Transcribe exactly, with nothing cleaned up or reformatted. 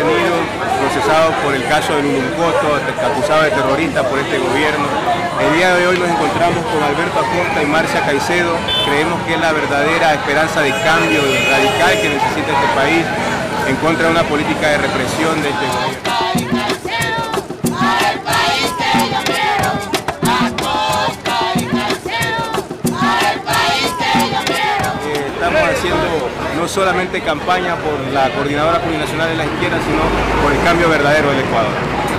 detenidos, procesados por el caso del Uluncoto, acusados de terroristas por este gobierno. El día de hoy nos encontramos con Alberto Acosta y Marcia Caicedo. Creemos que es la verdadera esperanza de cambio radical que necesita este país en contra de una política de represión de este gobierno. Estamos haciendo no solamente campaña por la Coordinadora Plurinacional de la Izquierda, sino por el cambio verdadero del Ecuador.